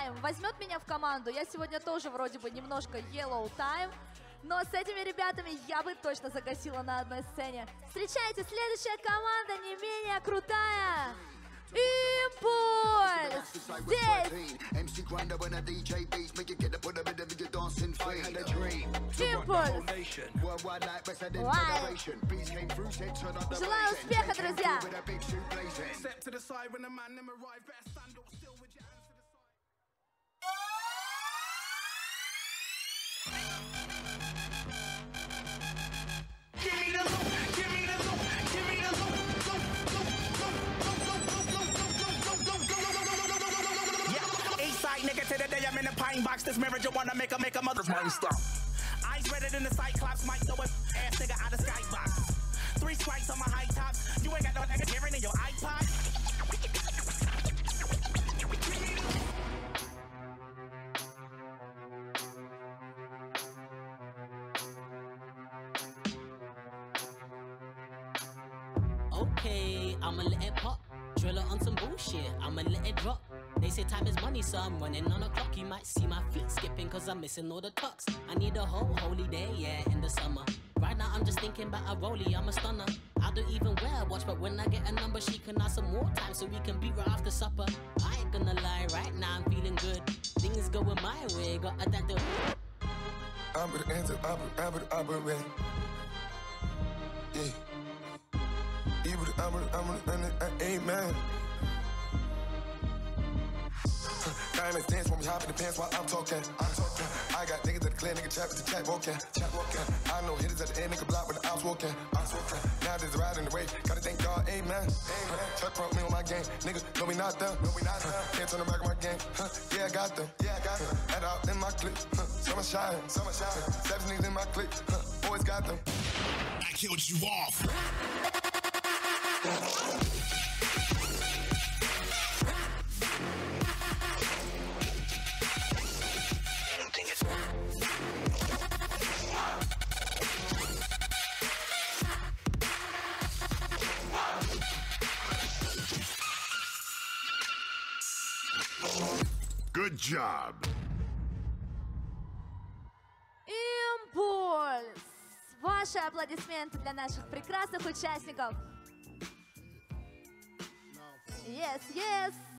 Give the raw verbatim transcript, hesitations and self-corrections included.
Time возьмет меня в команду. Я сегодня тоже вроде бы немножко Yellow Time. Но с этими ребятами я бы точно загасила на одной сцене. Встречайте, следующая команда не менее крутая. ИМПУЛЬС! Здесь! ИМПУЛЬС! Лайв! Желаю успеха, друзья! Nigga, to the day I'm in the pine box. This marriage you wanna make a make a mother's mind stop. Eyes redder than the Cyclops. Might throw an ass nigga out of skybox. Three strikes on my high tops. You ain't got no nigga hearing in your iPod. Okay, I'ma let it pop. Drill it on some bullshit, I'ma let it drop. They say time is money, so I'm running on a clock. You might see my feet skipping cause I'm missing all the tucks. I need a whole holy day, yeah, in the summer. Right now I'm just thinking about a rollie, I'm a stunner. I don't even wear a watch, but when I get a number, she can ask some more time so we can be right after supper. I ain't gonna lie, right now I'm feeling good. Things going my way, got a dad. I'm with the answer, I'm with the I'm with the I'm with the yeah. I'm with the I'm with the I'm with the amen. Diamonds dance when we hop in the pants while I'm talking. I'm talking. I got niggas at the clear, nigga trap with the chat walking. Chat walking. I know hitters at the end, nigga block when I was walking. I was walking. Now there's a ride in the way. Gotta thank God, amen. Amen. Chuck front me on my game. Nigga, no we not done. No we not done. Can't turn the back of my game. Huh. Yeah, I got them. Yeah, I got them. Head out in my clip. Huh. Summer shine. Summer shine. Seven niggas in my clip. Huh. Boys got them. I killed you off. Good job. ИМПУЛЬС! Ваши аплодисменты для наших прекрасных участников. Yes, yes!